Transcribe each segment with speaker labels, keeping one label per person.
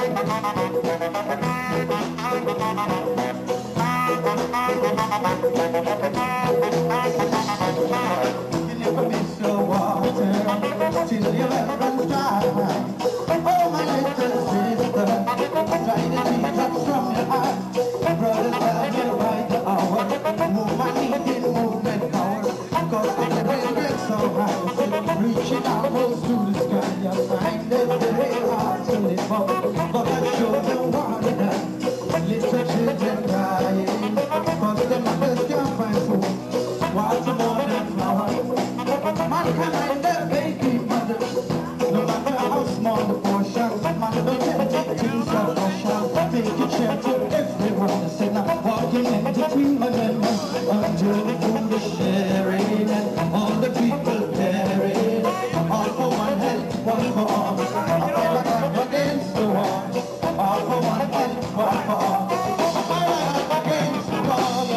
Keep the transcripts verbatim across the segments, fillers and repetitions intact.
Speaker 1: never miss your water till your well runs dry. Oh, my little sister, dry the teardrops from your eyes. Brothers, tell me right the hour. Woman needing movement power, cause the rain gets so high. Reaching almost to the sky, you find it very hard to live up. But I sure don't want that. Little children crying, cause the mothers can't find food. Water more than flour. Mankind and their baby mothers, no matter how small the portion, man don't take things out of shop. Take a chair to everyone to sit now, walking in between my members until the food is sharing and all the people caring. All for one health, one for all. I feel like I'm against the wall. All for one health, one for all. I feel like I'm against the wall.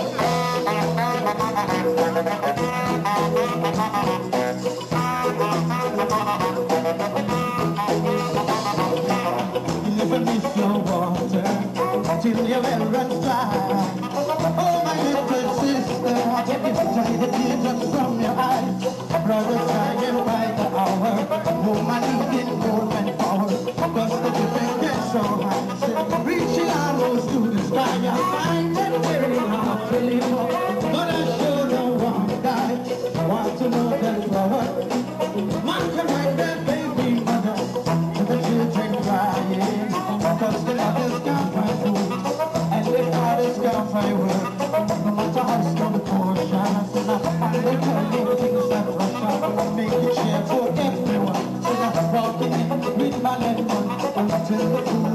Speaker 1: You never miss your water till your well runs dry. Oh, my little sister, take it dry the teardrops from your eyes. Brothers crying by the hour, woman needing movement power, cause the difference gets so high. Reaching almost to the sky, I find it very hard to live up. But I sure don't want to die. Want to know that flower. Man can write their baby mother, the children crying, cause the mothers can't find food, and the fathers can't find work. No matter how small the portion, I said now, and they're telling things that rush out, make it share for everyone. So now, walking in with my lemon, until the food